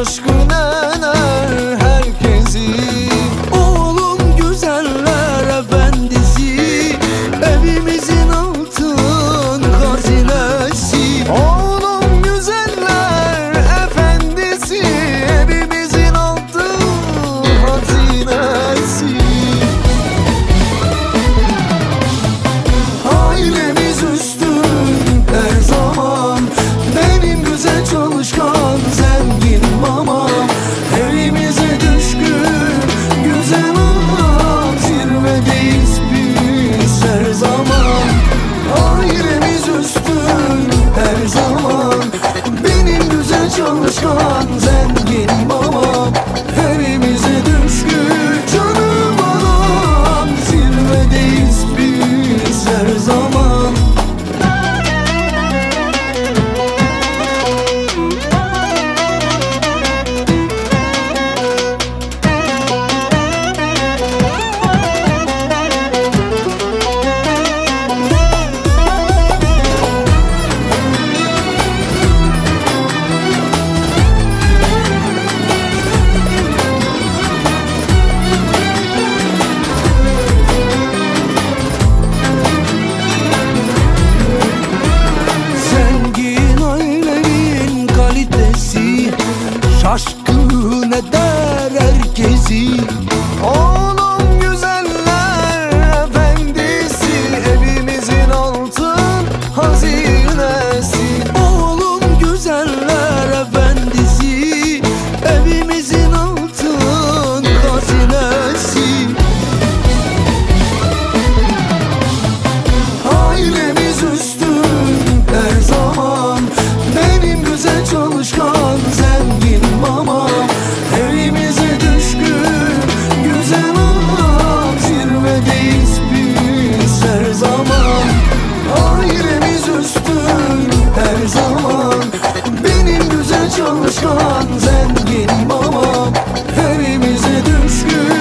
coşkun ener herkesi. Oğlum güzeller efendisi, evimizin altın hazinesi. Oğlum güzeller efendisi, evimizin altın hazinesi. Ailemiz üstün her zaman, benim güzel çalışkan zengin mamam. Evimize düşkün güzel anam, zirvedeyiz biz her zaman. Ailemiz üstün her zaman, benim güzel çalışkan zengin mamam. Evimize düşkün canım anam, zirvedeyiz biz her zaman. Şaşkın eder herkesi. Oğlum güzeller efendisi, evimizin altın hazinesi. Oğlum güzeller efendisi, evimizin altın hazinesi. Ailemiz üstün her zaman, benim güzel çalışkan zengin mamam. Evimize düşkün güzel anam, zirvedeyiz biz her zaman. Ailemiz üstün her zaman, benim güzel çalışkan zengin mamam. Evimize düşkün